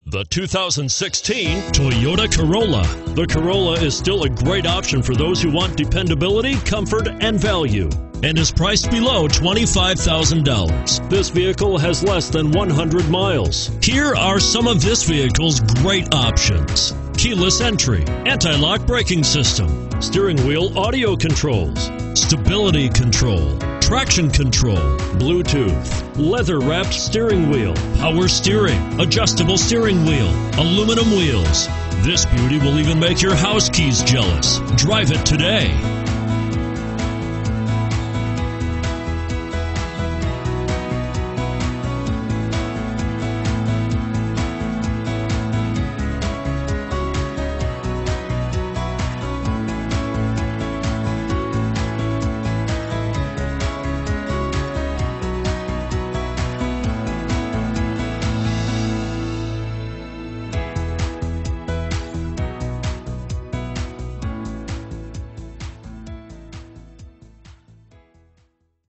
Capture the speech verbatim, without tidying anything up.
The two thousand sixteen Toyota Corolla. The Corolla is still a great option for those who want dependability, comfort, and value, and is priced below twenty-five thousand dollars. This vehicle has less than one hundred miles. Here are some of this vehicle's great options: keyless entry, anti-lock braking system, steering wheel audio controls, stability control, traction control, Bluetooth, leather-wrapped steering wheel, power steering, adjustable steering wheel, aluminum wheels. This beauty will even make your house keys jealous. Drive it today.